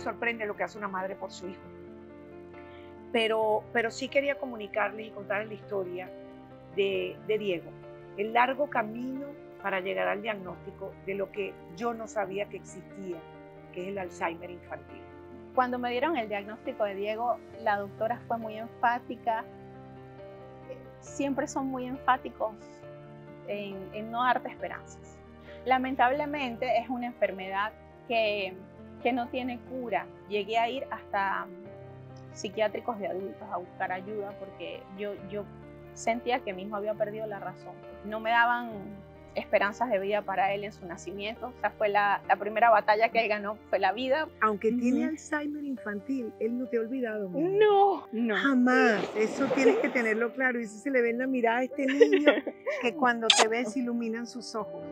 sorprende lo que hace una madre por su hijo. Pero sí quería comunicarles y contarles la historia de Diego, el largo camino para llegar al diagnóstico de lo que yo no sabía que existía, que es el Alzheimer infantil. Cuando me dieron el diagnóstico de Diego, la doctora fue muy enfática. Siempre son muy enfáticos en no darte esperanzas. Lamentablemente es una enfermedad que no tiene cura. Llegué a ir hasta psiquiátricos de adultos a buscar ayuda porque yo sentía que mi hijo había perdido la razón. No me daban esperanzas de vida para él en su nacimiento. O sea, fue la primera batalla que él ganó, fue la vida. Aunque tiene Alzheimer infantil, él no te ha olvidado. No. Jamás. Eso tienes que tenerlo claro. Y eso se le ve en la mirada a este niño que cuando te ve se iluminan sus ojos.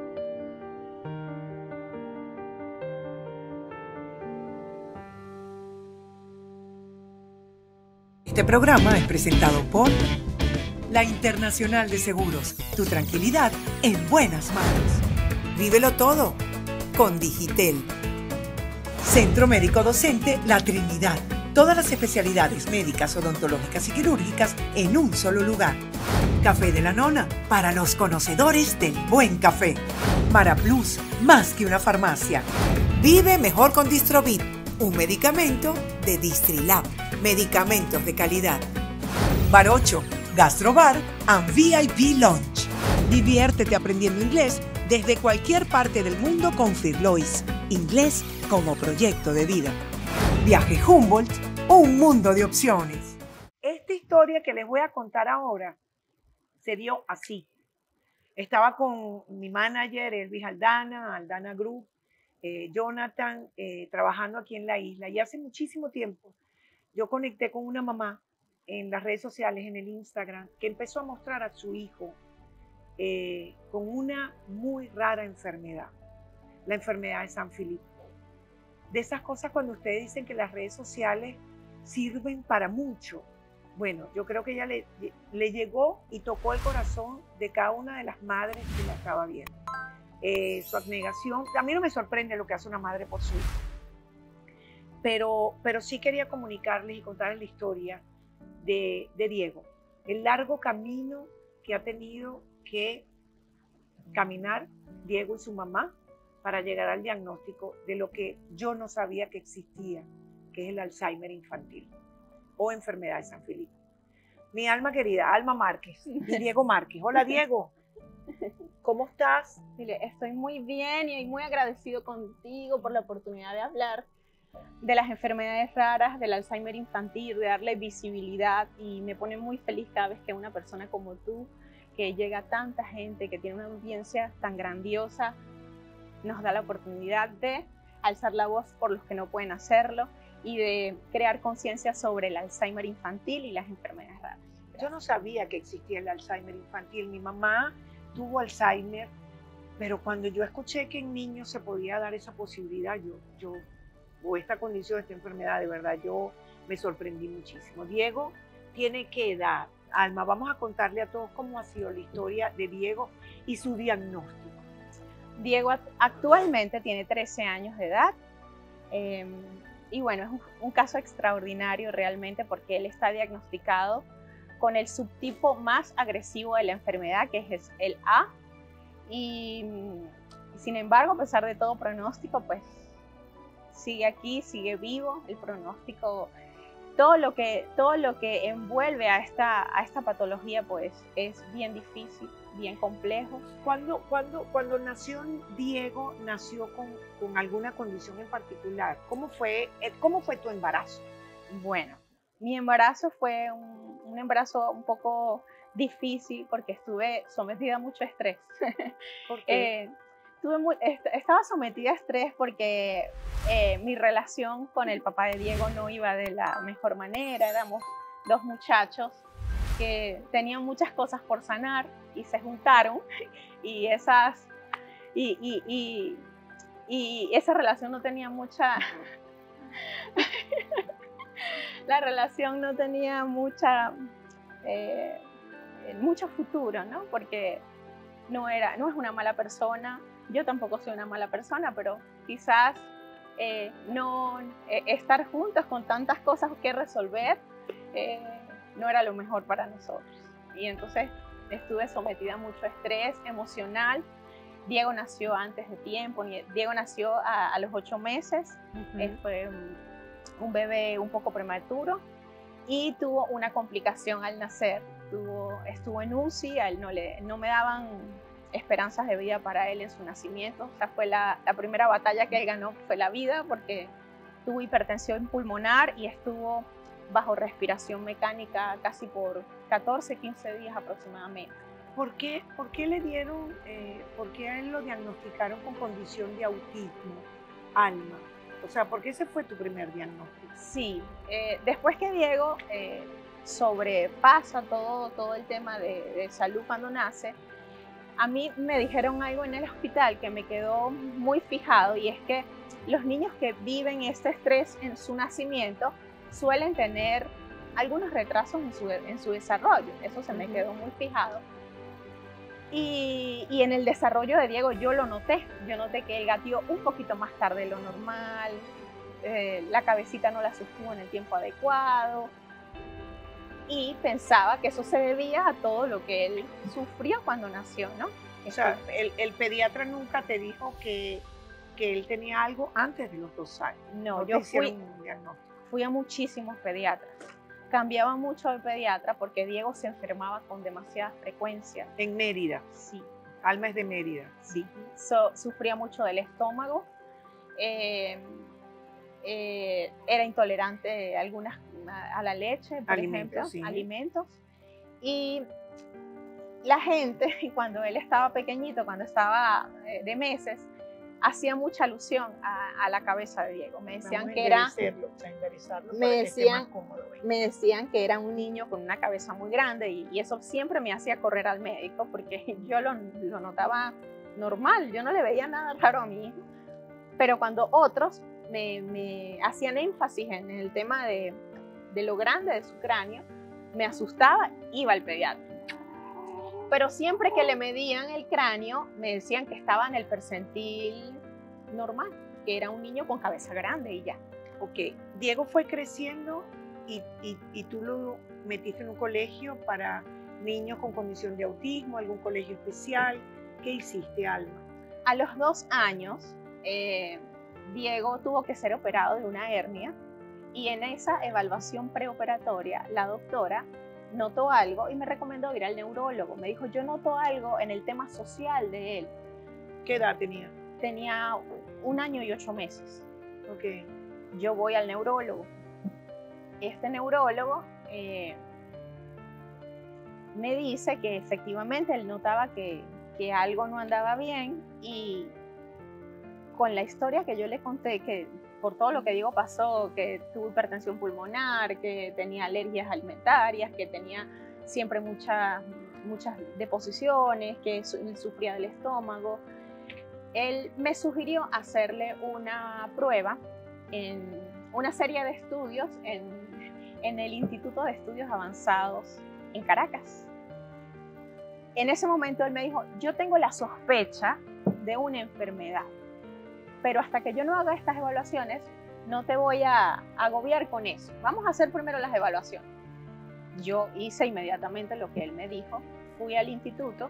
Este programa es presentado por la Internacional de Seguros. Tu tranquilidad en buenas manos. Vívelo todo con Digitel. Centro Médico Docente La Trinidad. Todas las especialidades médicas, odontológicas y quirúrgicas en un solo lugar. Café de la Nona, para los conocedores del buen café. Maraplus, más que una farmacia. Vive mejor con Distrobit, un medicamento de Distrilab. Medicamentos de calidad. Bar 8, Gastrobar and VIP Lounge. Diviértete aprendiendo inglés desde cualquier parte del mundo con Firlois. Inglés como proyecto de vida. Viaje Humboldt, un mundo de opciones. Esta historia que les voy a contar ahora se dio así. Estaba con mi manager, Elvis Aldana Group, Jonathan, trabajando aquí en la isla. Y hace muchísimo tiempo yo conecté con una mamá en las redes sociales, en el Instagram, que empezó a mostrar a su hijo con una muy rara enfermedad, la enfermedad de San Filipe. De esas cosas cuando ustedes dicen que las redes sociales sirven para mucho. Bueno, yo creo que ella le llegó y tocó el corazón de cada una de las madres que la estaba viendo. Su abnegación, a mí no me sorprende lo que hace una madre por su hijo. Pero sí quería comunicarles y contarles la historia de Diego, el largo camino que ha tenido que caminar Diego y su mamá para llegar al diagnóstico de lo que yo no sabía que existía, que es el Alzheimer infantil o enfermedad de San Filipe. Mi alma querida, Alma Márquez y Diego Márquez. Hola Diego, ¿cómo estás? Mire, estoy muy bien y muy agradecido contigo por la oportunidad de hablar de las enfermedades raras, del Alzheimer infantil, de darle visibilidad, y me pone muy feliz cada vez que una persona como tú, que llega a tanta gente, que tiene una audiencia tan grandiosa, nos da la oportunidad de alzar la voz por los que no pueden hacerlo y de crear conciencia sobre el Alzheimer infantil y las enfermedades raras. Yo no sabía que existía el Alzheimer infantil. Mi mamá tuvo Alzheimer, pero cuando yo escuché que en niños se podía dar esa posibilidad, o esta condición, esta enfermedad, de verdad, yo me sorprendí muchísimo. Diego tiene ¿qué edad? Alma, vamos a contarle a todos cómo ha sido la historia de Diego y su diagnóstico. Diego actualmente tiene 13 años de edad y bueno, es un caso extraordinario realmente porque él está diagnosticado con el subtipo más agresivo de la enfermedad, que es el A, y sin embargo, a pesar de todo pronóstico, pues sigue aquí, sigue vivo. El pronóstico, todo lo que envuelve a esta patología, pues es bien difícil, bien complejo. Cuando nació Diego, ¿nació con alguna condición en particular? ¿Cómo fue tu embarazo? Bueno, mi embarazo fue un embarazo un poco difícil porque estuve sometida a mucho estrés. ¿Por qué? Estaba sometida a estrés porque mi relación con el papá de Diego no iba de la mejor manera. Éramos dos muchachos que tenían muchas cosas por sanar y se juntaron y esa relación no tenía mucha la relación no tenía mucho futuro, ¿no? Porque no es una mala persona, yo tampoco soy una mala persona, pero quizás estar juntos con tantas cosas que resolver no era lo mejor para nosotros. Y entonces estuve sometida a mucho estrés emocional. Diego nació antes de tiempo, Diego nació a los 8 meses, fue un bebé un poco prematuro y tuvo una complicación al nacer. Estuvo en UCI, a él no me daban esperanzas de vida para él en su nacimiento. O sea, fue la primera batalla que él ganó, fue la vida, porque tuvo hipertensión pulmonar y estuvo bajo respiración mecánica casi por 14, 15 días aproximadamente. ¿Por qué le dieron, por qué a él lo diagnosticaron con condición de autismo, Alma? O sea, ¿por qué ese fue tu primer diagnóstico? Sí, después que Diego sobrepasa todo el tema de salud cuando nace, a mí me dijeron algo en el hospital que me quedó muy fijado, y es que los niños que viven este estrés en su nacimiento suelen tener algunos retrasos en su desarrollo. Eso se me quedó muy fijado. Y en el desarrollo de Diego yo lo noté. Yo noté que él gateó un poquito más tarde de lo normal, la cabecita no la sostuvo en el tiempo adecuado, y pensaba que eso se debía a todo lo que él sufrió cuando nació, ¿no? O sea, el pediatra nunca te dijo que él tenía algo antes de los 2 años. No, yo fui a muchísimos pediatras. Cambiaba mucho de pediatra porque Diego se enfermaba con demasiada frecuencia. ¿En Mérida? Sí. Alma es de Mérida. Sí. Sufría mucho del estómago. Era intolerante a la leche, por ejemplo, sí. Alimentos. Y la gente, cuando él estaba pequeñito, cuando estaba de meses, hacía mucha alusión a la cabeza de Diego. Me decían que era, me decían que era un niño con una cabeza muy grande, y eso siempre me hacía correr al médico porque yo lo notaba normal, yo no le veía nada raro a mi hijo. Pero cuando otros me hacían énfasis en el tema de lo grande de su cráneo, me asustaba, iba al pediatra. Pero siempre que le medían el cráneo, me decían que estaba en el percentil normal, que era un niño con cabeza grande y ya. Ok, Diego fue creciendo y tú lo metiste en un colegio para niños con condición de autismo, algún colegio especial. ¿Qué hiciste, Alma? A los 2 años, Diego tuvo que ser operado de una hernia, y en esa evaluación preoperatoria la doctora notó algo y me recomendó ir al neurólogo. Me dijo, yo noto algo en el tema social de él. ¿Qué edad tenía? Tenía 1 año y 8 meses. Ok. Yo voy al neurólogo. Este neurólogo me dice que efectivamente él notaba que algo no andaba bien, y con la historia que yo le conté, que por todo lo que Diego pasó, que tuvo hipertensión pulmonar, que tenía alergias alimentarias, que tenía siempre muchas deposiciones, que sufría del estómago, él me sugirió hacerle una prueba en una serie de estudios en el Instituto de Estudios Avanzados en Caracas. En ese momento él me dijo, yo tengo la sospecha de una enfermedad, pero hasta que yo no haga estas evaluaciones, no te voy a agobiar con eso. Vamos a hacer primero las evaluaciones. Yo hice inmediatamente lo que él me dijo. Fui al instituto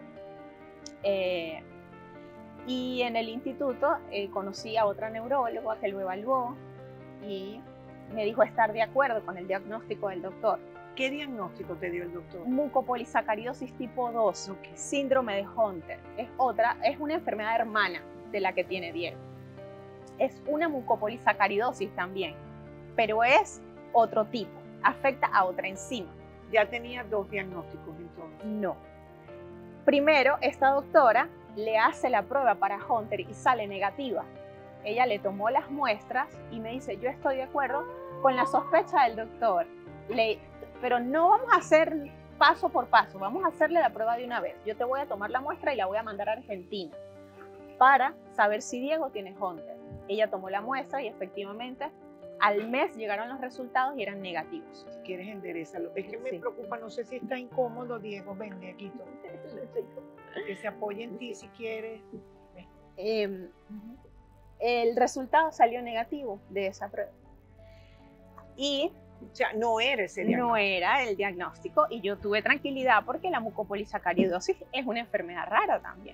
y en el instituto conocí a otra neuróloga que lo evaluó y me dijo estar de acuerdo con el diagnóstico del doctor. ¿Qué diagnóstico te dio el doctor? Mucopolisacaridosis tipo 2, síndrome de Hunter. Es una enfermedad hermana de la que tiene Diego. Es una mucopolisacaridosis también, pero es otro tipo, afecta a otra enzima. ¿Ya tenía 2 diagnósticos entonces? No. Primero, esta doctora le hace la prueba para Hunter y sale negativa. Ella le tomó las muestras y me dice, yo estoy de acuerdo con la sospecha del doctor, pero no vamos a hacer paso por paso, vamos a hacerle la prueba de una vez. Yo te voy a tomar la muestra y la voy a mandar a Argentina para saber si Diego tiene Hunter. Ella tomó la muestra y efectivamente al mes llegaron los resultados y eran negativos. Si quieres, enderezalo. Es que me preocupa, no sé si está incómodo, Diego. Ven, aquí todo. Que se apoye en ti si quieres. el resultado salió negativo de esa prueba. Y O sea, no era ese diagnóstico. no era el diagnóstico y yo tuve tranquilidad porque la mucopolisacaridosis es una enfermedad rara también.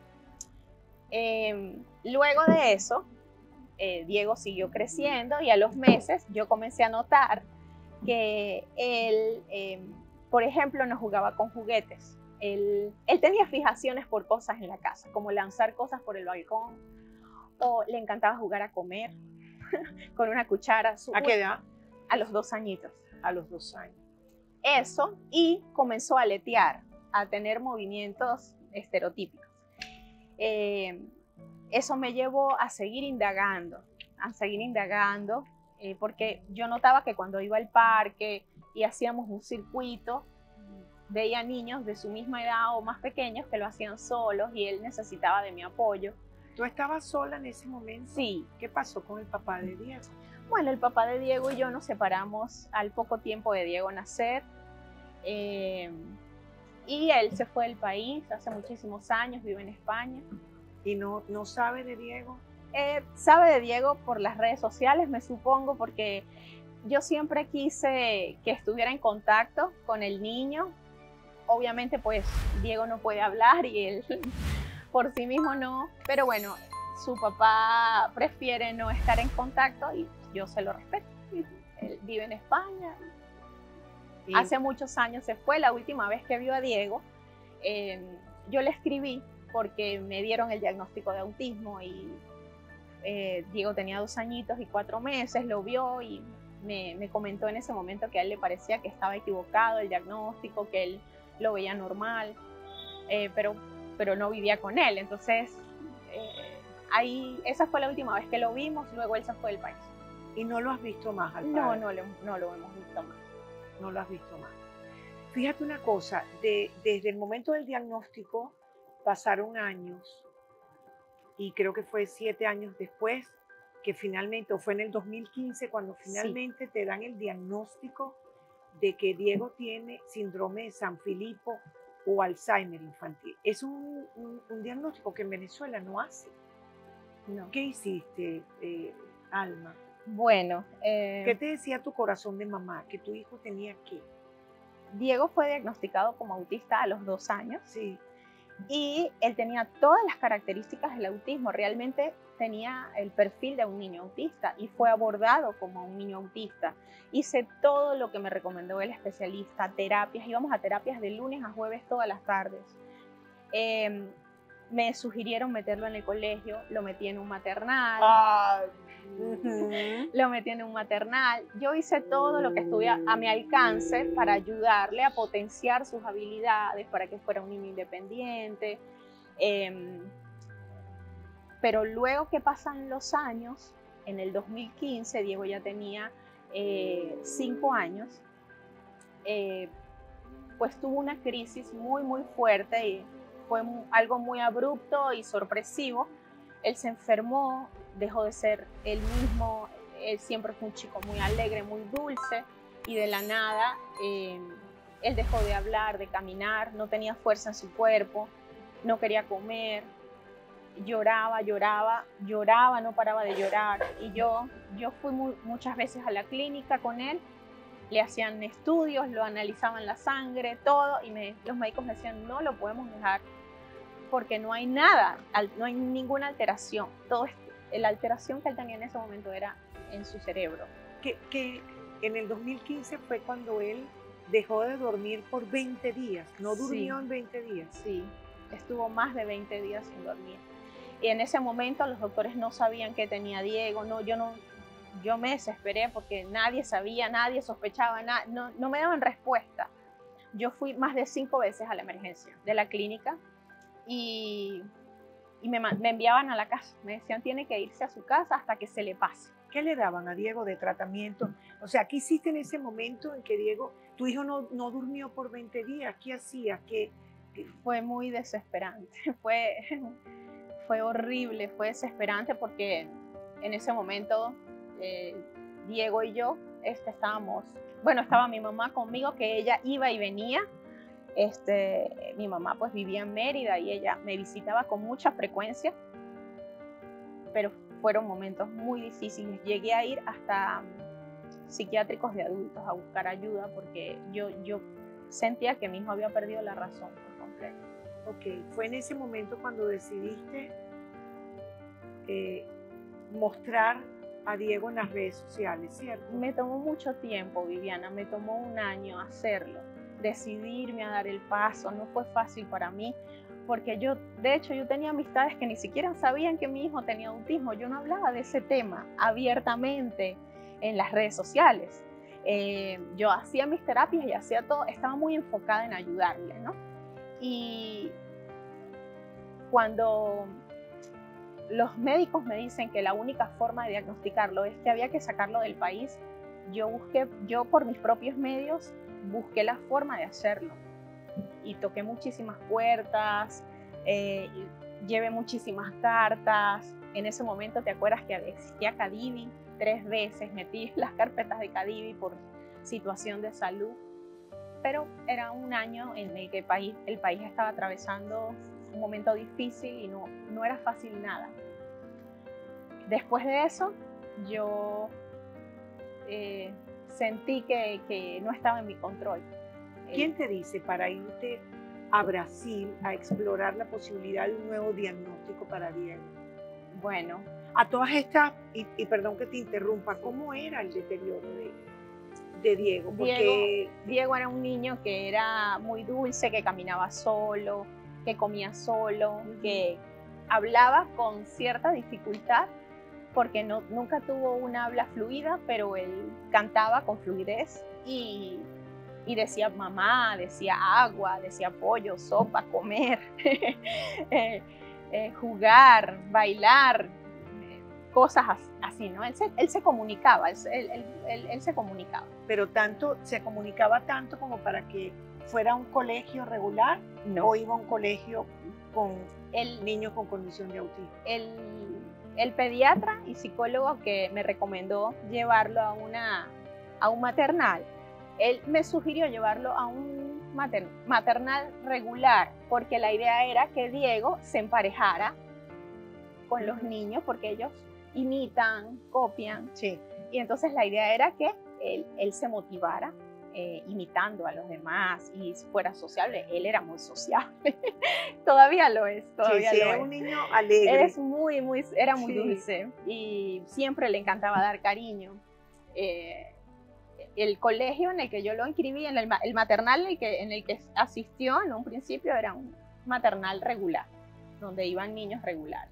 Luego de eso, Diego siguió creciendo y a los meses yo comencé a notar que él, por ejemplo, no jugaba con juguetes. Él tenía fijaciones por cosas en la casa, como lanzar cosas por el balcón, o le encantaba jugar a comer con una cuchara. ¿A qué edad? A los 2 añitos. A los 2 años. Eso, y comenzó a aletear, a tener movimientos estereotípicos. Eso me llevó a seguir indagando, porque yo notaba que cuando iba al parque y hacíamos un circuito, veía niños de su misma edad o más pequeños que lo hacían solos y él necesitaba de mi apoyo. ¿Tú estabas sola en ese momento? Sí. ¿Qué pasó con el papá de Diego? Bueno, el papá de Diego y yo nos separamos al poco tiempo de Diego nacer. Y él se fue del país hace muchísimos años, vive en España. ¿Y no sabe de Diego? Sabe de Diego por las redes sociales, me supongo, porque yo siempre quise que estuviera en contacto con el niño. Obviamente, pues, Diego no puede hablar y él por sí mismo no. Pero bueno, su papá prefiere no estar en contacto y yo se lo respeto. Él vive en España. Y hace muchos años se fue. La última vez que vio a Diego, yo le escribí porque me dieron el diagnóstico de autismo y Diego tenía 2 añitos y 4 meses, lo vio y me comentó en ese momento que a él le parecía que estaba equivocado el diagnóstico, que él lo veía normal, pero no vivía con él. Entonces, esa fue la última vez que lo vimos, luego él se fue del país. ¿Y no lo has visto más al padre? No lo hemos visto más. No lo has visto más. Fíjate una cosa, desde el momento del diagnóstico pasaron años y creo que fue 7 años después que finalmente, o fue en el 2015 cuando finalmente te dan el diagnóstico de que Diego tiene síndrome de San Filipo o Alzheimer infantil. Es un diagnóstico que en Venezuela no hace. No. ¿Qué hiciste, Alma? Bueno, ¿Qué te decía tu corazón de mamá? ¿Que tu hijo tenía qué? Diego fue diagnosticado como autista a los 2 años. Sí. Y él tenía todas las características del autismo, realmente tenía el perfil de un niño autista y fue abordado como un niño autista. Hice todo lo que me recomendó el especialista, terapias, íbamos a terapias de lunes a jueves todas las tardes. Me sugirieron meterlo en el colegio, lo metí en un maternal. Lo metí en un maternal. Yo hice todo lo que estuve a mi alcance para ayudarle a potenciar sus habilidades, para que fuera un niño independiente. Pero luego que pasan los años, en el 2015, Diego ya tenía 5 años, pues tuvo una crisis muy fuerte y fue algo muy abrupto y sorpresivo. Él se enfermó, dejó de ser él mismo, él siempre fue un chico muy alegre, muy dulce, y de la nada él dejó de hablar, de caminar, no tenía fuerza en su cuerpo, no quería comer, lloraba, no paraba de llorar. Y yo fui muchas veces a la clínica con él, le hacían estudios, lo analizaban la sangre, todo, y los médicos me decían, no lo podemos dejar porque no hay nada, no hay ninguna alteración. La alteración que él tenía en ese momento era en su cerebro. Que en el 2015 fue cuando él dejó de dormir por 20 días, no durmió en 20 días. Sí, estuvo más de 20 días sin dormir. Y en ese momento los doctores no sabían qué tenía Diego, yo me desesperé porque nadie sabía, nadie sospechaba, no me daban respuesta. Yo fui más de 5 veces a la emergencia de la clínica y me enviaban a la casa, me decían tiene que irse a su casa hasta que se le pase. ¿Qué le daban a Diego de tratamiento? O sea, ¿qué hiciste en ese momento en que Diego, tu hijo no durmió por 20 días? ¿Qué hacías? Fue muy desesperante, fue horrible, fue desesperante porque en ese momento Diego y yo estaba mi mamá conmigo, que ella iba y venía. Mi mamá pues vivía en Mérida y ella me visitaba con mucha frecuencia. pero fueron momentos muy difíciles. Llegué a ir hasta psiquiátricos de adultos a buscar ayuda porque yo sentía que mi hijo había perdido la razón por completo. Ok, fue en ese momento cuando decidiste mostrar a Diego en las redes sociales, ¿cierto? Me tomó mucho tiempo, Viviana, me tomó un año hacerlo, decidirme a dar el paso. No fue fácil para mí, porque de hecho yo tenía amistades que ni siquiera sabían que mi hijo tenía autismo. Yo no hablaba de ese tema abiertamente en las redes sociales. Yo hacía mis terapias y hacía todo, estaba muy enfocada en ayudarle, ¿no? Y cuando los médicos me dicen que la única forma de diagnosticarlo es que había que sacarlo del país, yo por mis propios medios busqué la forma de hacerlo y toqué muchísimas puertas, llevé muchísimas cartas. En ese momento, ¿te acuerdas que existía Cadivi? 3 veces metí las carpetas de Cadivi por situación de salud, pero era un año en el que el país estaba atravesando un momento difícil y no era fácil nada. Después de eso, yo sentí que no estaba en mi control. ¿Quién te dice para irte a Brasil a explorar la posibilidad de un nuevo diagnóstico para Diego? Bueno, a todas estas, y perdón que te interrumpa, ¿cómo era el deterioro de Diego? Porque Diego era un niño que era muy dulce, que caminaba solo, que comía solo, que hablaba con cierta dificultad, porque nunca tuvo una habla fluida, pero él cantaba con fluidez y decía mamá, decía agua, decía pollo, sopa, comer, jugar, bailar, cosas así, ¿no? Él se comunicaba, él se comunicaba. Pero se comunicaba tanto como para que fuera a un colegio regular, no. ¿O iba a un colegio con niños con condición de autismo? El pediatra y psicólogo que me recomendó llevarlo a un maternal, él me sugirió llevarlo a un maternal regular, porque la idea era que Diego se emparejara con los niños, porque ellos imitan, copian. Sí. Y entonces la idea era que él se motivara imitando a los demás y fuera sociable. Él era muy sociable. Todavía lo es. Todavía sí, lo es es. Un niño alegre. Era muy dulce y siempre le encantaba dar cariño. El colegio en el que yo lo inscribí, el maternal en el que asistió en un principio, era un maternal regular, donde iban niños regulares.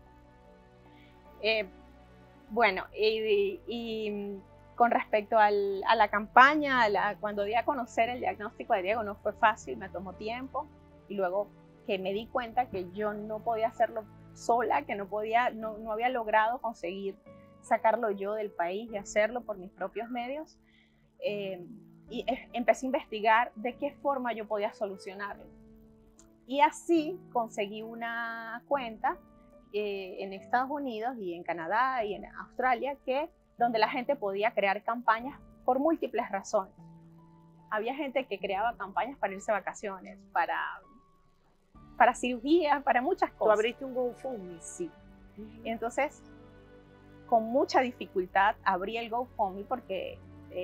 Bueno, y con respecto a la campaña, cuando di a conocer el diagnóstico de Diego, no fue fácil, me tomó tiempo, y luego que me di cuenta que yo no podía hacerlo sola, que no había logrado conseguir sacarlo yo del país y hacerlo por mis propios medios, y empecé a investigar de qué forma yo podía solucionarlo. Y así conseguí una cuenta en Estados Unidos y en Canadá y en Australia, donde la gente podía crear campañas por múltiples razones. Había gente que creaba campañas para irse de vacaciones, para cirugía, para muchas cosas. ¿Tú abriste un GoFundMe? Sí. Y entonces, con mucha dificultad, abrí el GoFundMe porque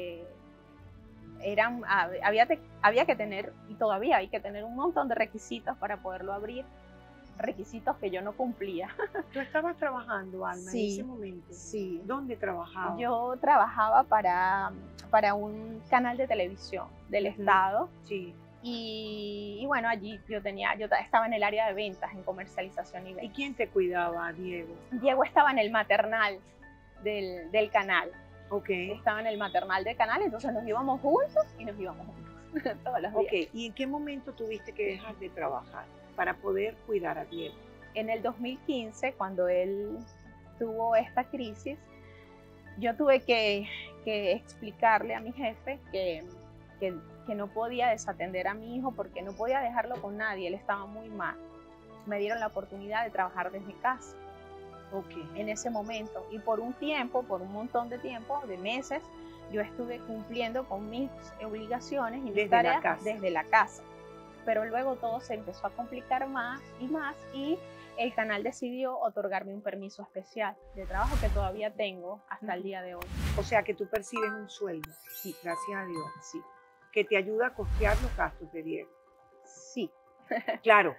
había que tener, y todavía hay que tener un montón de requisitos para poderlo abrir, requisitos que yo no cumplía. ¿Tú estabas trabajando, Alma, sí, en ese momento? Sí. ¿Dónde trabajabas? Yo trabajaba para un canal de televisión del Estado. Sí. Y bueno, allí yo estaba en el área de ventas, en comercialización y ventas. ¿Y quién te cuidaba, Diego? Diego estaba en el maternal del canal. Okay. Estaba en el maternal del canal, entonces nos íbamos juntos todos los días. Okay. ¿Y en qué momento tuviste que dejar de trabajar para poder cuidar a Diego? En el 2015, cuando él tuvo esta crisis, yo tuve que explicarle a mi jefe que no podía desatender a mi hijo porque no podía dejarlo con nadie, él estaba muy mal. Me dieron la oportunidad de trabajar desde casa. Okay. En ese momento, y por un montón de tiempo, de meses, yo estuve cumpliendo con mis obligaciones y mis tareas desde la casa. pero luego todo se empezó a complicar más y el canal decidió otorgarme un permiso especial de trabajo que todavía tengo hasta el día de hoy. O sea que tú percibes un sueldo, Sí, gracias a Dios, sí, que te ayuda a costear los gastos de Diego. sí. Claro.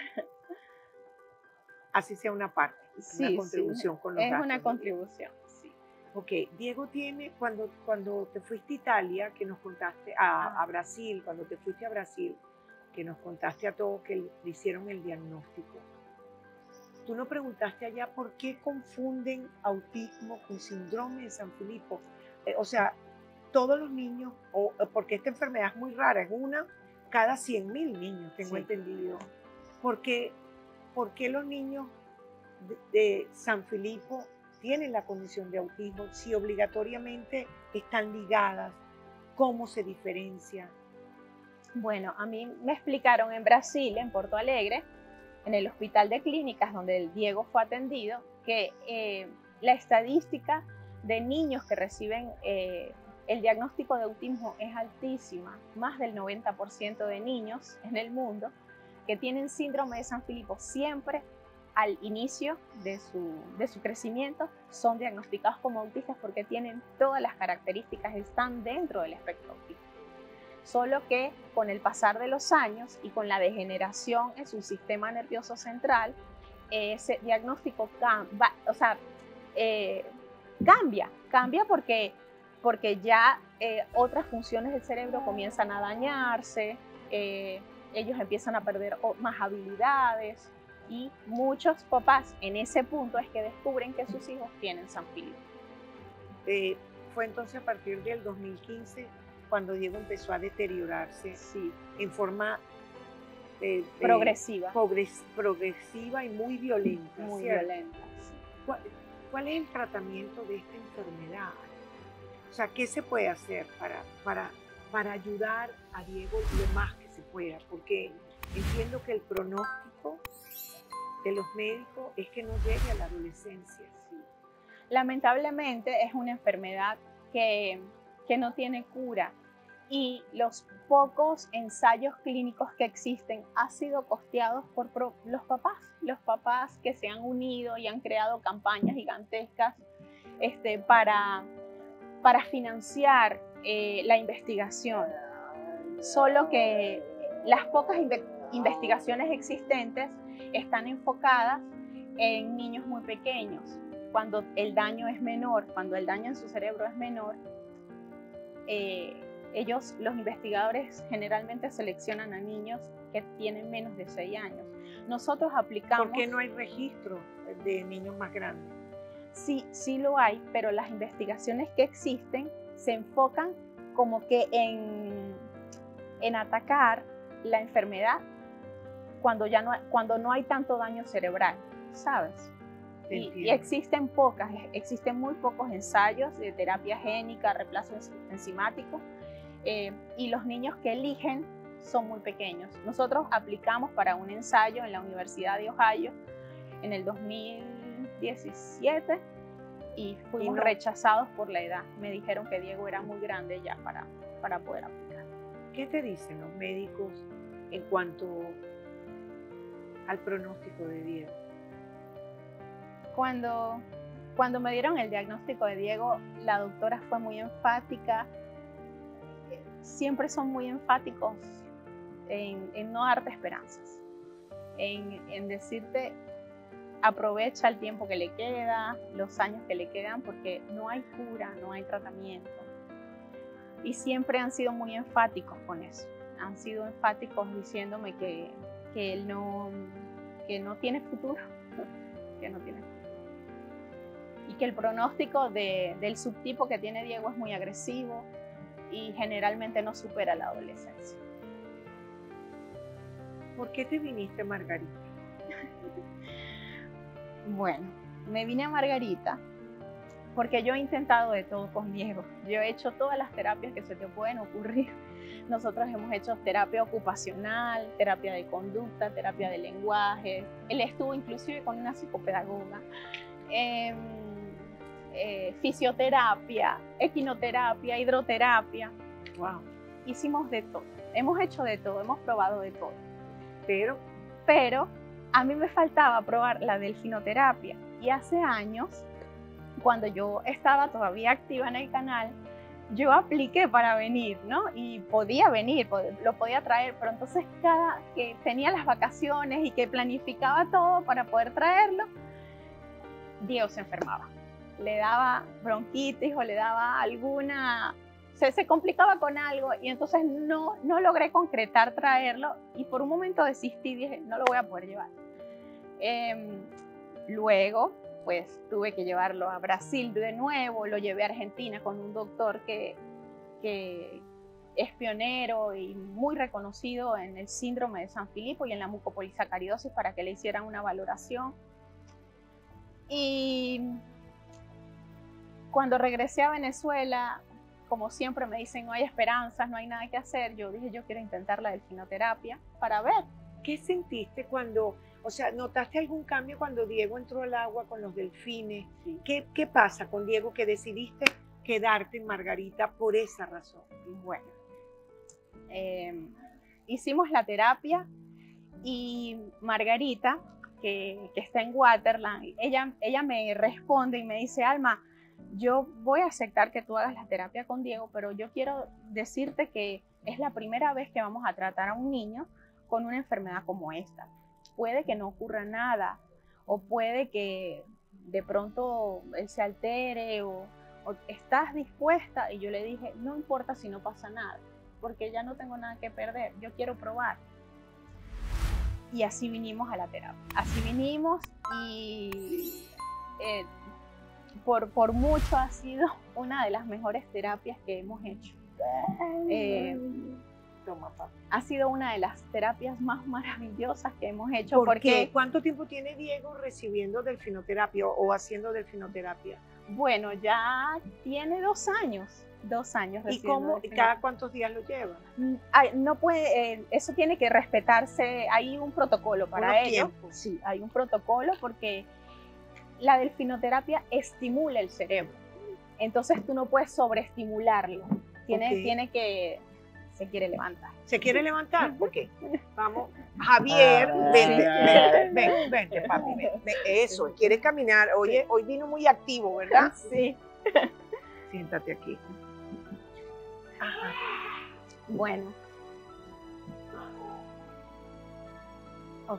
Así sea una parte, Sí, una contribución con los es gastos. una contribución, sí. Ok, Diego tiene, cuando te fuiste a Italia, que nos contaste, a Brasil, cuando te fuiste a Brasil, que nos contaste a todos que le hicieron el diagnóstico, tú no preguntaste allá por qué confunden autismo con síndrome de San Filipo. O sea, todos los niños, porque esta enfermedad es muy rara, es una cada 100.000 niños, tengo entendido. ¿Por qué los niños de San Filipo tienen la condición de autismo si obligatoriamente están ligadas? ¿Cómo se diferencia? Bueno, a mí me explicaron en Brasil, en Porto Alegre, en el hospital de clínicas donde el Diego fue atendido, que la estadística de niños que reciben el diagnóstico de autismo es altísima. Más del 90% de niños en el mundo que tienen síndrome de San Filipo siempre al inicio de su crecimiento son diagnosticados como autistas porque tienen todas las características, están dentro del espectro autista. Solo que con el pasar de los años y con la degeneración en su sistema nervioso central, ese diagnóstico cambia porque ya otras funciones del cerebro comienzan a dañarse, ellos empiezan a perder más habilidades y muchos papás en ese punto es que descubren que sus hijos tienen San Filipo. Fue entonces a partir del 2015 cuando Diego empezó a deteriorarse en forma progresiva. Progresiva y muy violenta. Muy ¿cierto? violenta, sí. ¿Cuál es el tratamiento de esta enfermedad? O sea, ¿qué se puede hacer para ayudar a Diego lo más que se pueda? Porque entiendo que el pronóstico de los médicos es que no llegue a la adolescencia. Sí. Lamentablemente es una enfermedad que no tiene cura y los pocos ensayos clínicos que existen han sido costeados por los papás que se han unido y han creado campañas gigantescas para financiar la investigación. Solo que las pocas investigaciones existentes están enfocadas en niños muy pequeños, cuando el daño es menor, cuando el daño en su cerebro es menor. Los investigadores generalmente seleccionan a niños que tienen menos de 6 años. Nosotros aplicamos... ¿Por qué no hay registro de niños más grandes? Sí lo hay, pero las investigaciones que existen se enfocan como que en atacar la enfermedad cuando no hay tanto daño cerebral, ¿sabes? Y existen muy pocos ensayos de terapia génica, reemplazo enzimático, y los niños que eligen son muy pequeños. Nosotros aplicamos para un ensayo en la Universidad de Ohio en el 2017 y fuimos rechazados por la edad. Me dijeron que Diego era muy grande ya para poder aplicar. ¿Qué te dicen los médicos en cuanto al pronóstico de Diego? Cuando me dieron el diagnóstico de Diego, la doctora fue muy enfática. Siempre son muy enfáticos en no darte esperanzas, en decirte aprovecha el tiempo que le queda, los años que le quedan, porque no hay cura, no hay tratamiento. Y siempre han sido muy enfáticos con eso. Han sido enfáticos diciéndome que él no tiene futuro, que no tiene futuro. Y que el pronóstico del subtipo que tiene Diego es muy agresivo y generalmente no supera la adolescencia. ¿Por qué te viniste, Margarita? Bueno, me vine a Margarita porque yo he intentado de todo con Diego. Yo he hecho todas las terapias que se te pueden ocurrir. Nosotros hemos hecho terapia ocupacional, terapia de conducta, terapia de lenguaje. Él estuvo inclusive con una psicopedagoga. Fisioterapia, equinoterapia, hidroterapia. Wow. Hicimos de todo. hemos hecho de todo, hemos probado de todo. Pero A mí me faltaba probar la delfinoterapia. Y hace años, cuando yo estaba todavía activa en el canal, yo apliqué para venir, ¿no? Y podía venir, lo podía traer, pero entonces cada que tenía las vacaciones y que planificaba todo para poder traerlo, Diego se enfermaba. Le daba bronquitis o le daba alguna... Se complicaba con algo y entonces no logré concretar traerlo y por un momento desistí y dije, no lo voy a poder llevar. Luego, pues tuve que llevarlo a Brasil de nuevo, lo llevé a Argentina con un doctor que es pionero y muy reconocido en el síndrome de San Filipo y en la mucopolisacaridosis para que le hicieran una valoración. Y cuando regresé a Venezuela, como siempre me dicen, no hay esperanzas, no hay nada que hacer, yo dije, yo quiero intentar la delfinoterapia para ver. ¿qué sentiste cuando, o sea, notaste algún cambio cuando Diego entró al agua con los delfines? Sí. ¿Qué pasa con Diego que decidiste quedarte en Margarita por esa razón? Bueno, hicimos la terapia y Margarita, que está en Waterland, ella me responde y me dice, Alma, yo voy a aceptar que tú hagas la terapia con Diego, pero yo quiero decirte que es la primera vez que vamos a tratar a un niño con una enfermedad como esta. Puede que no ocurra nada o puede que de pronto él se altere o estás dispuesta. Y yo le dije, no importa si no pasa nada, porque ya no tengo nada que perder, yo quiero probar. Y así vinimos a la terapia. Así vinimos y por mucho ha sido una de las mejores terapias que hemos hecho. Toma, papá. Ha sido una de las terapias más maravillosas que hemos hecho. ¿Por porque qué? ¿Cuánto tiempo tiene Diego recibiendo delfinoterapia o haciendo delfinoterapia? Bueno, ya tiene 2 años. 2 años. ¿Y cómo? ¿Cada cuántos días lo lleva? No puede, eso tiene que respetarse. Hay un protocolo para ello. Sí, hay un protocolo porque la delfinoterapia estimula el cerebro. Entonces tú no puedes sobreestimularlo. Tiene que... Se quiere levantar. ¿Se quiere levantar? ¿Por qué? Vamos. Javier, vente, papi, ven. Eso, quiere caminar. Oye, hoy vino muy activo, ¿verdad? Sí. Siéntate aquí. Ajá. Bueno. Ok.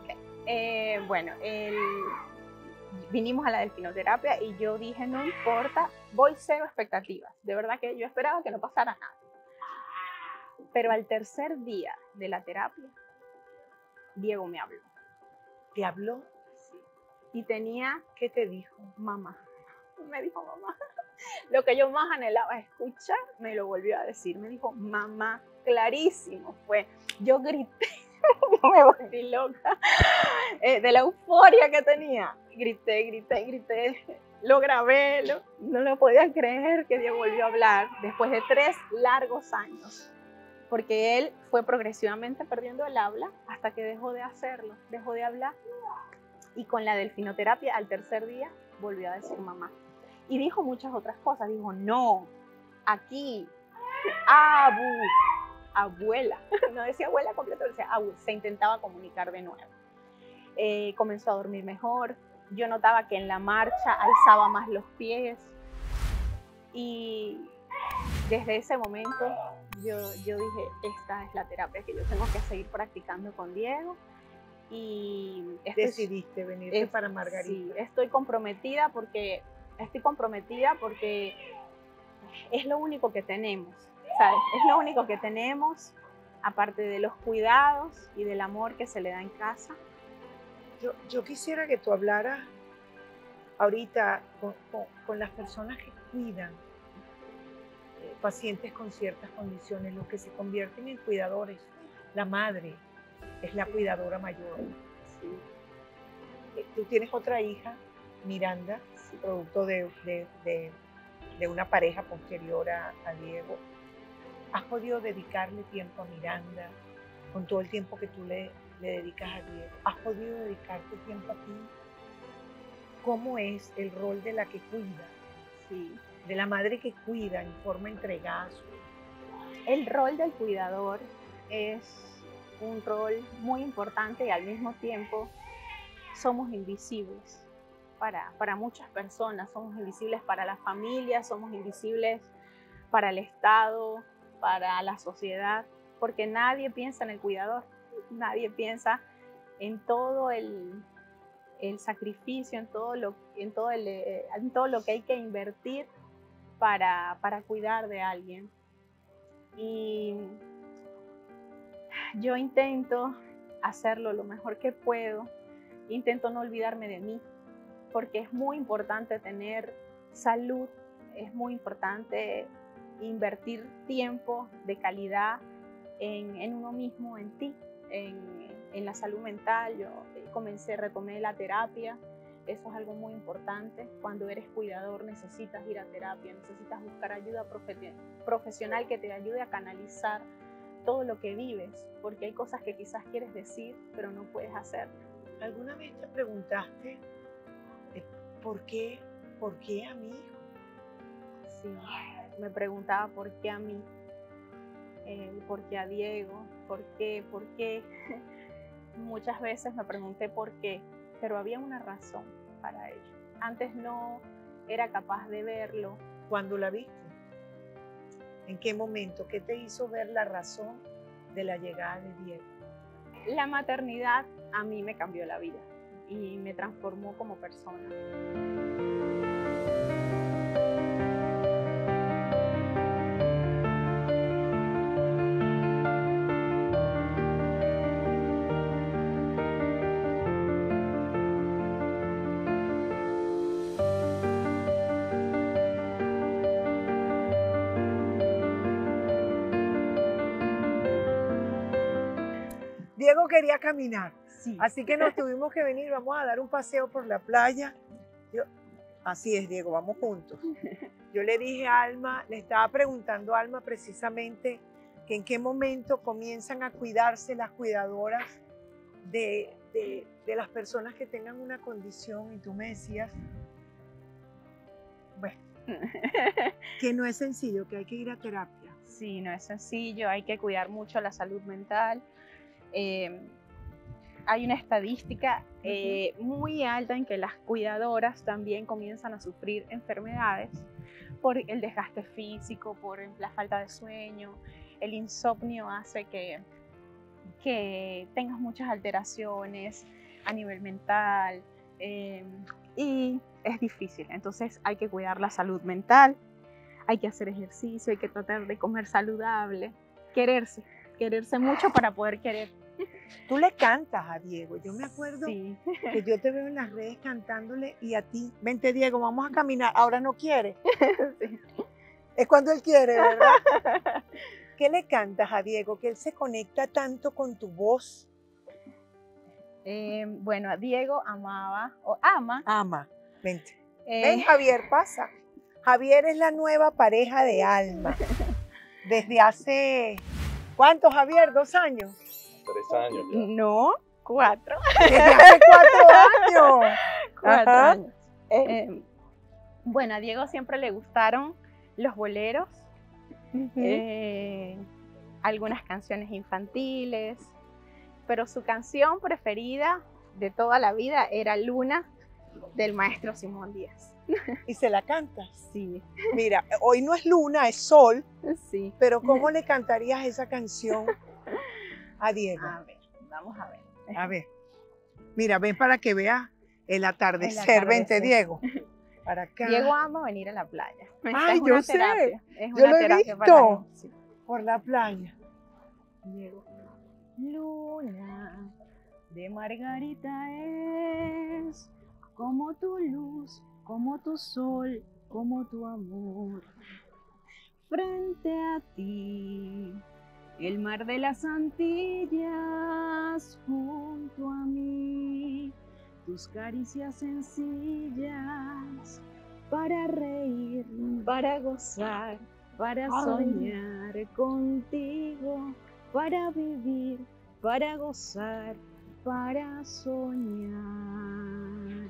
Vinimos a la delfinoterapia y yo dije, no importa, voy cero expectativas. De verdad que yo esperaba que no pasara nada. Pero al tercer día de la terapia, Diego me habló. ¿Te habló? Sí. Y tenía, ¿Qué te dijo? mamá. Me dijo mamá. Lo que yo más anhelaba escuchar, me lo volvió a decir. Me dijo mamá, clarísimo. Yo grité, yo me volví loca de la euforia que tenía. Grité. Lo grabé, no lo podía creer que Diego volvió a hablar después de 3 largos años. Porque él fue progresivamente perdiendo el habla hasta que dejó de hacerlo, dejó de hablar. Y con la delfinoterapia, al tercer día, volvió a decir mamá. Y dijo muchas otras cosas. Dijo, no, aquí, abuela. No decía abuela completa, decía abuela. Se intentaba comunicar de nuevo. Comenzó a dormir mejor. Yo notaba que en la marcha alzaba más los pies. Y desde ese momento yo dije, esta es la terapia que yo tengo que seguir practicando con Diego. Y Decidiste venirte para Margarita. Sí, estoy comprometida porque es lo único que tenemos, ¿sabes? Es lo único que tenemos, aparte de los cuidados y del amor que se le da en casa. Yo quisiera que tú hablaras ahorita con las personas que cuidan pacientes con ciertas condiciones, los que se convierten en cuidadores. La madre es la cuidadora mayor. Sí. Tú tienes otra hija, Miranda, sí, producto de una pareja posterior a Diego. ¿Has podido dedicarle tiempo a Miranda con todo el tiempo que tú le dedicas a Diego? ¿Has podido dedicarte tiempo a ti? ¿Cómo es el rol de la que cuida? Sí. De la madre que cuida en forma entregada. El rol del cuidador es un rol muy importante y al mismo tiempo somos invisibles para muchas personas, somos invisibles para la familia, somos invisibles para el Estado, para la sociedad, porque nadie piensa en el cuidador, nadie piensa en todo el sacrificio, en todo lo que hay que invertir para cuidar de alguien. Y yo intento hacerlo lo mejor que puedo, intento no olvidarme de mí, porque es muy importante tener salud, es muy importante invertir tiempo de calidad en uno mismo, en ti, en la salud mental. Yo retomé la terapia, eso es algo muy importante. Cuando eres cuidador necesitas ir a terapia, necesitas buscar ayuda profesional que te ayude a canalizar todo lo que vives, porque hay cosas que quizás quieres decir, pero no puedes hacer. ¿Alguna vez te preguntaste por qué a mi hijo? Sí, me preguntaba por qué a mí, por qué a Diego, por qué. Muchas veces me pregunté por qué, pero había una razón para ello. Antes no era capaz de verlo. ¿Cuándo la viste? ¿En qué momento? ¿Qué te hizo ver la razón de la llegada de Diego? La maternidad a mí me cambió la vida y me transformó como persona. Diego quería caminar, Sí. así que nos tuvimos que venir, vamos a dar un paseo por la playa. Así es, Diego, vamos juntos. Yo le dije a Alma, le estaba preguntando a Alma precisamente que en qué momento comienzan a cuidarse las cuidadoras de las personas que tengan una condición, y tú me decías, bueno, que no es sencillo, que hay que ir a terapia. Sí, no es sencillo, hay que cuidar mucho la salud mental. Hay una estadística muy alta en que las cuidadoras también comienzan a sufrir enfermedades por el desgaste físico, por la falta de sueño. El insomnio hace que tengas muchas alteraciones a nivel mental y es difícil. Entonces hay que cuidar la salud mental, hay que hacer ejercicio, hay que tratar de comer saludable, quererse mucho para poder querer. Tú le cantas a Diego, yo me acuerdo Sí. que yo te veo en las redes cantándole y a ti, vente Diego, vamos a caminar, ahora no quiere. Sí. Es cuando él quiere, ¿verdad? ¿Qué le cantas a Diego? Que él se conecta tanto con tu voz. Bueno, a Diego ama. Ama, vente. Ven Javier, pasa. Javier es la nueva pareja de Alma. Desde hace, ¿cuánto Javier? ¿2 años? 3 años ya. No, 4. Desde hace 4 años. 4 Ajá. años. Bueno, a Diego siempre le gustaron los boleros, algunas canciones infantiles, pero su canción preferida de toda la vida era Luna, del maestro Simón Díaz. Y se la cantas. Sí, Mira, hoy no es luna, es sol, sí. pero ¿cómo le cantarías esa canción a Diego? A ver, vamos a ver. A ver, mira, ven para que veas el atardecer. El atardecer. Vente, Diego. Para acá. Diego ama venir a la playa. Ay, Es una yo sé. terapia, es Yo una lo he terapia visto. para él, sí. Por la playa. Diego. Luna de Margarita es como tu luz, como tu sol, como tu amor. Frente a ti, el mar de las Antillas, junto a mí, tus caricias sencillas, para reír, para gozar, para soñar contigo, para vivir, para gozar, para soñar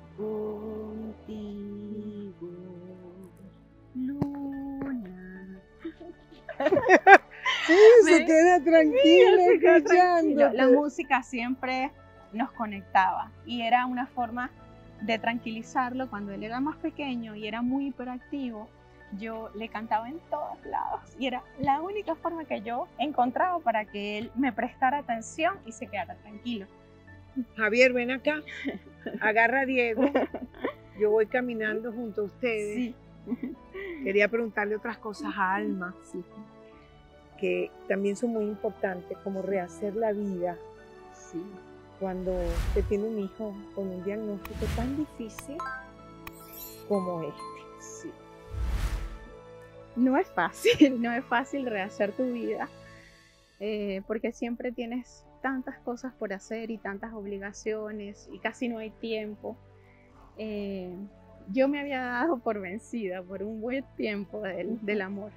contigo, Luna. Sí, Me sí, queda tranquila escuchando. La música siempre nos conectaba y era una forma de tranquilizarlo cuando él era más pequeño y era muy hiperactivo. Yo le cantaba en todos lados y era la única forma que yo encontraba para que él me prestara atención y se quedara tranquilo. Javier, ven acá, agarra a Diego, yo voy caminando junto a ustedes. Sí. Quería preguntarle otras cosas a Alma, Sí. que también son muy importantes, como rehacer la vida Sí. cuando se tiene un hijo con un diagnóstico tan difícil como este. Sí. No es fácil, no es fácil rehacer tu vida, porque siempre tienes tantas cosas por hacer y tantas obligaciones y casi no hay tiempo. Yo me había dado por vencida por un buen tiempo del amor,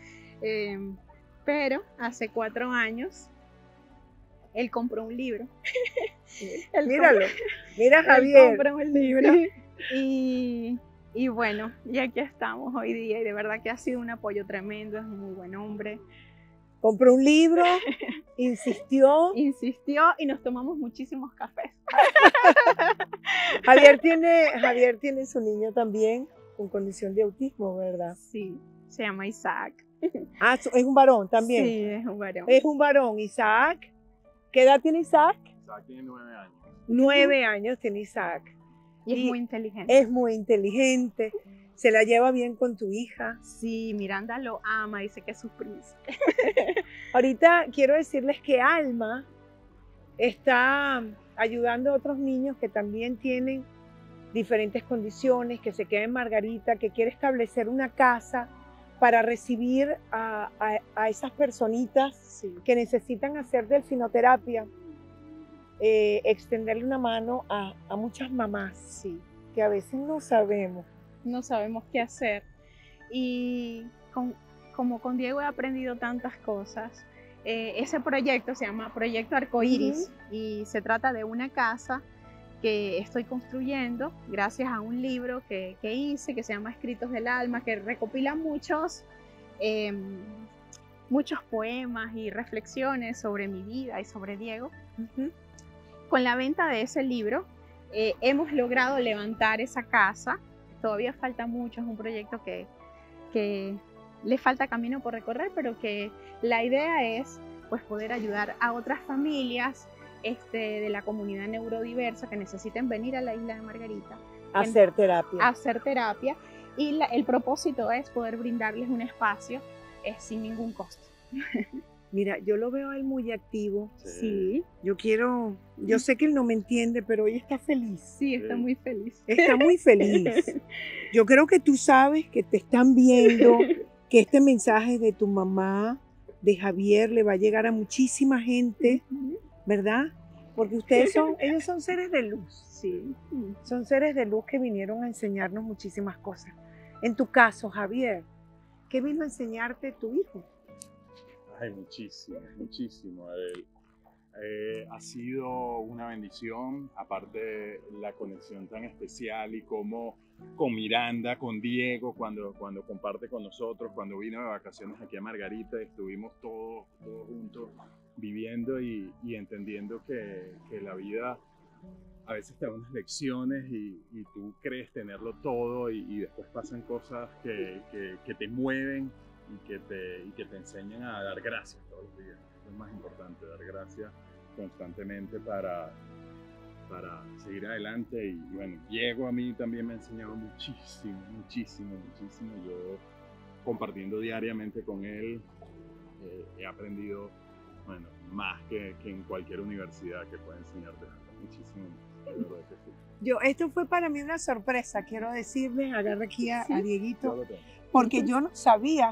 pero hace 4 años él compró un libro. Míralo, mira Javier. Él compró un libro y bueno, y aquí estamos hoy día y de verdad que ha sido un apoyo tremendo, es un muy buen hombre. Compró un libro, insistió. Insistió y nos tomamos muchísimos cafés. Javier tiene su niño también con condición de autismo, ¿verdad? Sí, se llama Isaac. Ah, es un varón también. Sí, es un varón. Es un varón, Isaac. ¿Qué edad tiene Isaac? Isaac tiene 9 años. 9 años tiene Isaac. Y es muy inteligente. Es muy inteligente. Se la lleva bien con tu hija. Sí, Miranda lo ama, dice que es su príncipe. Ahorita quiero decirles que Alma está ayudando a otros niños que también tienen diferentes condiciones, que se queda en Margarita, que quiere establecer una casa para recibir a esas personitas Sí. que necesitan hacer delfinoterapia, extenderle una mano a muchas mamás Sí. que a veces no sabemos. No sabemos qué hacer. Y como con Diego he aprendido tantas cosas, ese proyecto se llama Proyecto Arcoíris y se trata de una casa que estoy construyendo gracias a un libro que hice que se llama Escritos del Alma, que recopila muchos poemas y reflexiones sobre mi vida y sobre Diego. Con la venta de ese libro hemos logrado levantar esa casa. Todavía falta mucho, es un proyecto que le falta camino por recorrer, pero que la idea es pues, poder ayudar a otras familias de la comunidad neurodiversa que necesiten venir a la isla de Margarita A hacer terapia. a hacer terapia, y el propósito es poder brindarles un espacio sin ningún costo. Mira, yo lo veo a él muy activo. Sí, Yo sé que él no me entiende, pero hoy está feliz. sí, está muy feliz. Está muy feliz. Yo creo que tú sabes que te están viendo, que este mensaje de tu mamá, de Javier, le va a llegar a muchísima gente, ¿verdad? Porque ellos son seres de luz. Sí. Son seres de luz que vinieron a enseñarnos muchísimas cosas. En tu caso, Javier, ¿qué vino a enseñarte tu hijo? Ay, muchísimo, muchísimo. Ha sido una bendición, aparte la conexión tan especial y como con Miranda, con Diego, cuando comparte con nosotros, cuando vino de vacaciones aquí a Margarita, estuvimos todos juntos viviendo y entendiendo que la vida a veces te da unas lecciones y tú crees tenerlo todo y después pasan cosas que te mueven y que te enseñan a dar gracias todos los días. Eso es más importante, dar gracias constantemente para seguir adelante. Y bueno, Diego a mí también me ha enseñado muchísimo. Yo compartiendo diariamente con él he aprendido, bueno, más que en cualquier universidad que pueda enseñarte muchísimo. De verdad que sí. Esto fue para mí una sorpresa, quiero decirles, agarra aquí a Dieguito, Yo lo tengo. porque yo no sabía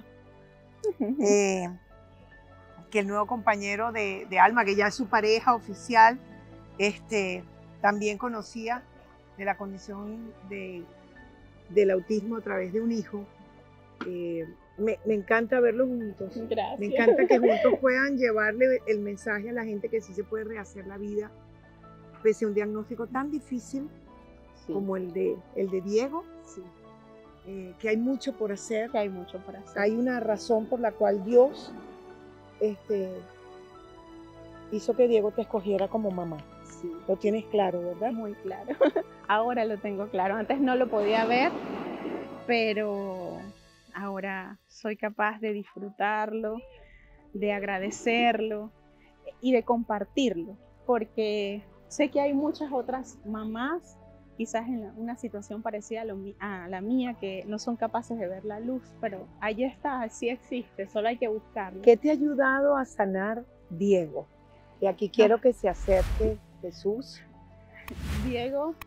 que el nuevo compañero de Alma, que ya es su pareja oficial, también conocía de la condición del autismo a través de un hijo. Me encanta verlos juntos. Gracias. Me encanta que juntos puedan llevarle el mensaje a la gente que sí se puede rehacer la vida, pese a un diagnóstico tan difícil como el de Diego. Sí. Que hay mucho por hacer. Que hay mucho por hacer. Hay una razón por la cual Dios hizo que Diego te escogiera como mamá. Sí. Lo tienes claro, ¿verdad? Muy claro. Ahora lo tengo claro. Antes no lo podía ver, pero ahora soy capaz de disfrutarlo, de agradecerlo y de compartirlo, porque sé que hay muchas otras mamás, quizás en una situación parecida a la mía, que no son capaces de ver la luz, pero ahí está, sí existe, solo hay que buscarlo. ¿Qué te ha ayudado a sanar Diego? Y aquí quiero que se acerque Jesús. Diego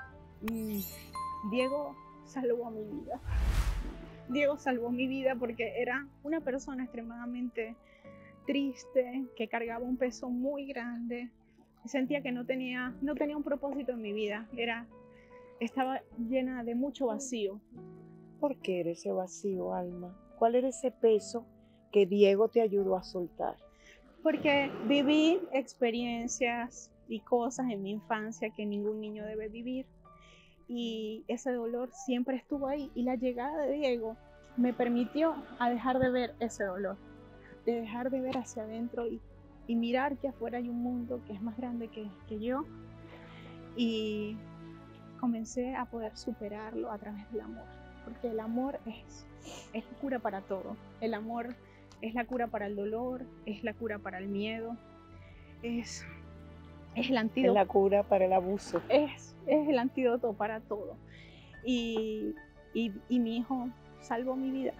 salvó mi vida. Diego salvó mi vida porque era una persona extremadamente triste, que cargaba un peso muy grande. Sentía que no tenía un propósito en mi vida. Estaba llena de mucho vacío. ¿Por qué era ese vacío, Alma? ¿Cuál era ese peso que Diego te ayudó a soltar? Porque viví experiencias y cosas en mi infancia que ningún niño debe vivir. Y ese dolor siempre estuvo ahí. Y la llegada de Diego me permitió a dejar de ver ese dolor. De dejar de ver hacia adentro y mirar que afuera hay un mundo que es más grande que yo. Y comencé a poder superarlo a través del amor. Porque el amor es la cura para todo. El amor es la cura para el dolor, es la cura para el miedo, es el antídoto. Es la cura para el abuso. Es el antídoto para todo. Y mi hijo salvó mi vida.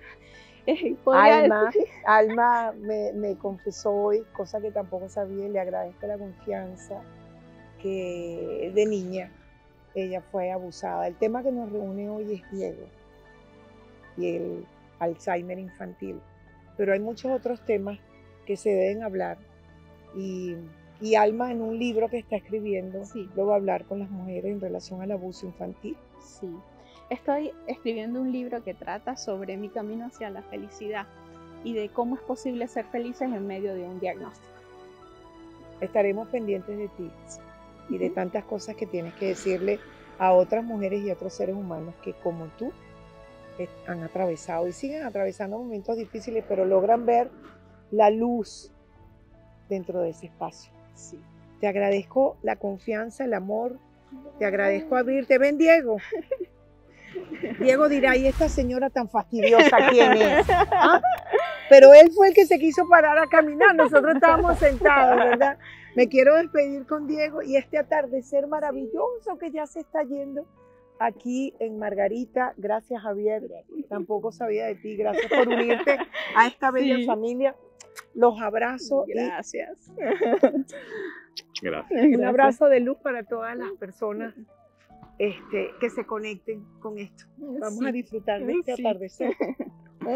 Alma me confesó hoy, cosa que tampoco sabía, y le agradezco la confianza, que de niña ella fue abusada. El tema que nos reúne hoy es Diego y el Alzheimer infantil. Pero hay muchos otros temas que se deben hablar y Alma en un libro que está escribiendo, sí, lo va a hablar con las mujeres en relación al abuso infantil. Sí, estoy escribiendo un libro que trata sobre mi camino hacia la felicidad y de cómo es posible ser felices en medio de un diagnóstico. Estaremos pendientes de ti y de tantas cosas que tienes que decirle a otras mujeres y a otros seres humanos que como tú han atravesado y siguen atravesando momentos difíciles, pero logran ver la luz dentro de ese espacio. Sí. Te agradezco la confianza, el amor, te agradezco abrirte. Ven, Diego. Diego dirá, ¿y esta señora tan fastidiosa quién es? ¿Ah? Pero él fue el que se quiso parar a caminar, nosotros estábamos sentados, ¿verdad? Me quiero despedir con Diego y este atardecer maravilloso que ya se está yendo aquí en Margarita. Gracias, Javier. Tampoco sabía de ti. Gracias por unirte a esta bella familia. Los abrazo. Gracias. Gracias. Un abrazo de luz para todas las personas que se conecten con esto. Vamos a disfrutar de este atardecer. ¿Eh?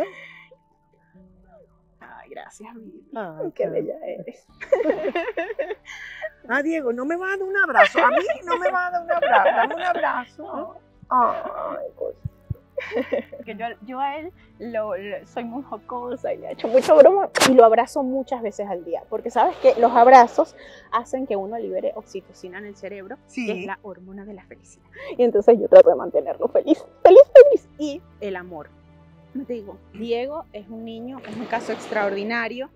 Ay, gracias, Vivi. Ay, qué bella eres. Diego, no me vas a dar un abrazo. A mí no me vas a dar un abrazo. Dame un abrazo. Ay, cosa. Que yo a él soy muy jocosa y le he hecho mucha broma y lo abrazo muchas veces al día, porque sabes que los abrazos hacen que uno libere oxitocina en el cerebro, sí, que es la hormona de la felicidad, y entonces yo trato de mantenerlo feliz. Y el amor, como te digo, Diego es un niño, es un caso extraordinario.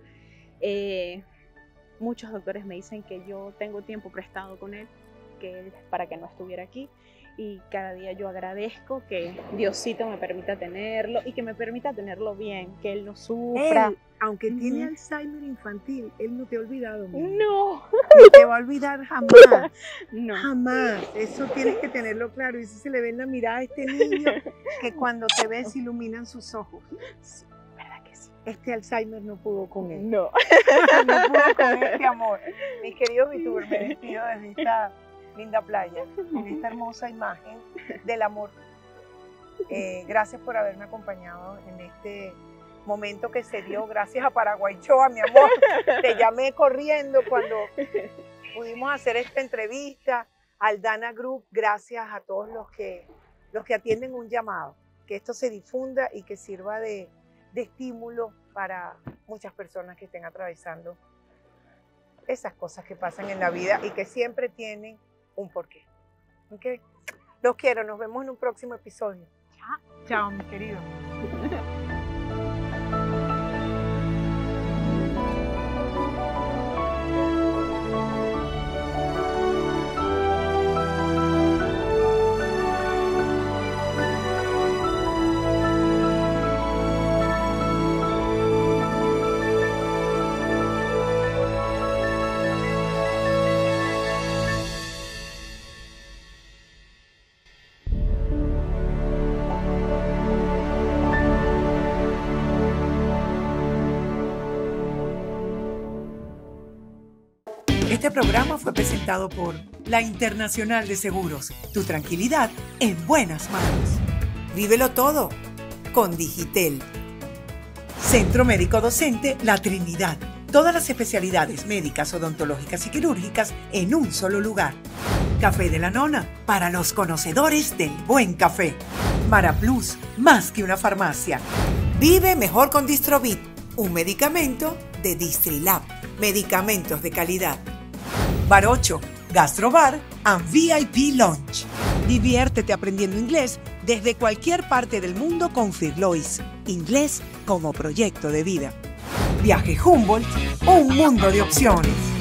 Muchos doctores me dicen que yo tengo tiempo prestado con él, que él para que no estuviera aquí. Y cada día yo agradezco que Diosito me permita tenerlo y que me permita tenerlo bien, que él no sufra. Él, aunque tiene Alzheimer infantil, él no te ha olvidado. No. Ni te va a olvidar jamás. No. Jamás. Eso tienes que tenerlo claro. Y eso se le ve en la mirada a este niño, que cuando te ve se iluminan sus ojos. Sí, ¿verdad que sí? Este Alzheimer no pudo con él. No. No pudo con este amor. Mis queridos VTuber, me despido desde esta linda playa, en esta hermosa imagen del amor. Gracias por haberme acompañado en este momento que se dio. Gracias a Paraguaychoa, mi amor. Te llamé corriendo cuando pudimos hacer esta entrevista. Al Dana Group, gracias a todos los que atienden un llamado. Que esto se difunda y que sirva de estímulo para muchas personas que estén atravesando esas cosas que pasan en la vida y que siempre tienen un porqué. ¿Okay? Los quiero, nos vemos en un próximo episodio. Chao, mis queridos. Este programa fue presentado por la Internacional de Seguros. Tu tranquilidad en buenas manos. Vívelo todo con Digitel. Centro Médico Docente La Trinidad. Todas las especialidades médicas, odontológicas y quirúrgicas en un solo lugar. Café de la Nona, para los conocedores del buen café. Mara Plus, más que una farmacia. Vive mejor con Distrobit, un medicamento de Distrilab. Medicamentos de calidad. Bar 8, Gastrobar and VIP Lounge. Diviértete aprendiendo inglés desde cualquier parte del mundo con Firlois. Inglés como proyecto de vida. Viaje Humboldt, un mundo de opciones.